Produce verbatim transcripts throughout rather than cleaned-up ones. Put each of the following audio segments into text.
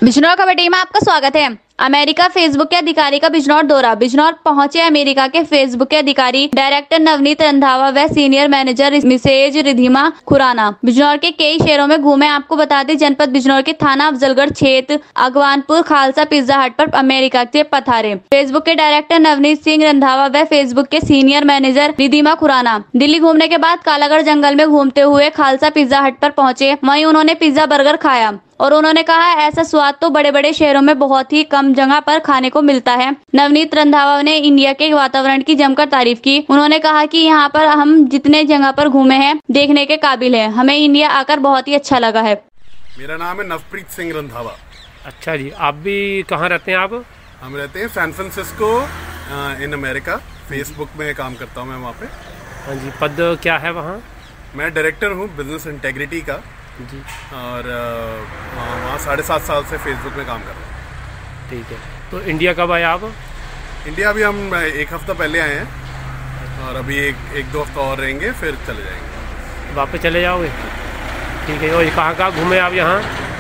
बिजनौर कबड्डी में आपका स्वागत है। अमेरिका फेसबुक के अधिकारी का बिजनौर दौरा। बिजनौर पहुंचे अमेरिका के फेसबुक के अधिकारी डायरेक्टर नवनीत रंधावा व senior manager Mrs Ridhima Khurana. Bijnor के कई शहरों में घूमे। आपको बता दें, जनपद बिजनौर के थाना अफजलगढ़ क्षेत्र अगवानपुर खालसा पिज्जा हट पर अमेरिका से पधारे फेसबुक के डायरेक्टर नवनीत सिंह रंधावा व फेसबुक के सीनियर मैनेजर रिधिमा खुराना। दिल्ली घूमने के बाद कालागढ़ जंगल में घूमते हुए खालसा पिज्जा हट पर पहुंचे। वहीं उन्होंने पिज्जा बर्गर खाया और उन्होंने कहा, ऐसा स्वाद तो बड़े बड़े शहरों में बहुत ही कम जगह पर खाने को मिलता है। नवनीत रंधावा ने इंडिया के वातावरण की जमकर तारीफ की। उन्होंने कहा कि यहाँ पर हम जितने जगह पर घूमे हैं देखने के काबिल है। हमें इंडिया आकर बहुत ही अच्छा लगा है। मेरा नाम है नवप्रीत सिंह रंधावा। अच्छा जी, आप भी कहाँ रहते हैं? आप हम रहते हैं San Francisco in America. Facebook में काम करता हूँ मैं वहाँ पे। हाँ जी, पद क्या है वहाँ? मैं डायरेक्टर हूँ बिजनेस इंटेग्रिटी का जी। और वहाँ वहाँ साढ़े सात साल से फेसबुक में काम कर रहे हैं। ठीक है, तो इंडिया कब आए आप? इंडिया अभी हम एक हफ्ता पहले आए हैं और अभी एक एक दो हफ्ता और रहेंगे, फिर चले जाएंगे। वापस चले जाओगे? ठीक है। और कहाँ कहाँ घूमे आप यहाँ?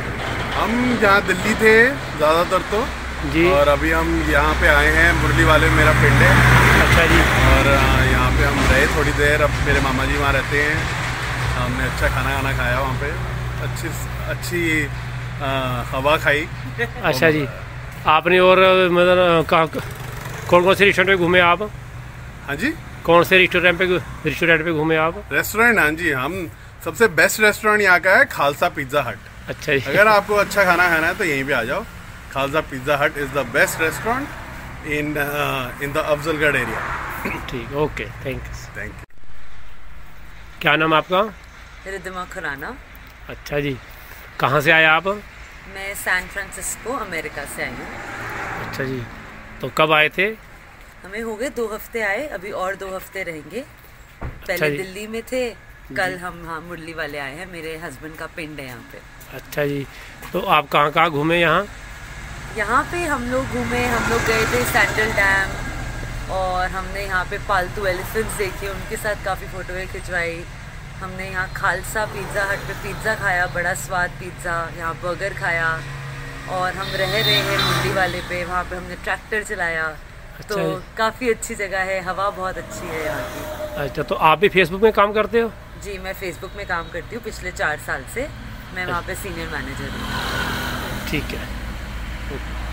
हम यहाँ दिल्ली थे ज़्यादातर तो जी। और अभी हम यहाँ पे आए हैं, मुरली वाले मेरा फ्रेंड है। अच्छा जी। और यहाँ पे हम रहे थोड़ी देर। अब मेरे मामा जी वहाँ रहते हैं। हमने अच्छा खाना खाना खाया वहाँ पे, अच्छी अच्छी आ, हवा खाई। अच्छा जी, आपने और मतलब कहाँ कौन कौन से रेस्टोरेंट पे घूमे आप? हाँ जी, कौन से रेस्टोरेंट पे रेस्टोरेंट पे घूमे आप? रेस्टोरेंट, हाँ जी, हम सबसे बेस्ट रेस्टोरेंट यहाँ का है खालसा पिज्जा हट। अच्छा जी। अगर आपको अच्छा खाना खाना है तो यहीं पे आ जाओ। Khalsa pizza hut is the best restaurant in in the Afzalgarh area. ठीक, okay, thank you. Thank you. क्या नाम आपका? रिधिमा खुराना। अच्छा जी, कहाँ से आए आप? मैं सैन फ्रांसिस्को अमेरिका से आई हूँ। अच्छा जी, तो कब आए थे? हमें हो गए दो हफ्ते आए, अभी और दो हफ्ते रहेंगे। पहले अच्छा दिल्ली में थे, कल हम हाँ मुरली वाले आए हैं। मेरे हस्बैंड का पिंड है यहाँ पे। अच्छा जी, तो आप कहाँ कहाँ घूमे यहाँ? यहाँ पे हम लोग घूमे, हम लोग गए थे सैंडल डैम और हमने यहाँ पे पालतू एलिफेंट्स देखे, उनके साथ काफ़ी फोटोएं खिंचवाई। हमने यहाँ खालसा पिज़्ज़ा हट पे पिज़्ज़ा खाया, बड़ा स्वाद पिज़्ज़ा। यहाँ बर्गर खाया और हम रह रहे हैं मुरली वाले पे, वहाँ पे हमने ट्रैक्टर चलाया। अच्छा, तो काफ़ी अच्छी जगह है, हवा बहुत अच्छी है यहाँ की। अच्छा, तो आप भी फेसबुक में काम करते हो? जी, मैं फेसबुक में काम करती हूँ पिछले चार साल से। मैं वहाँ पे सीनियर मैनेजर हूँ। ठीक है।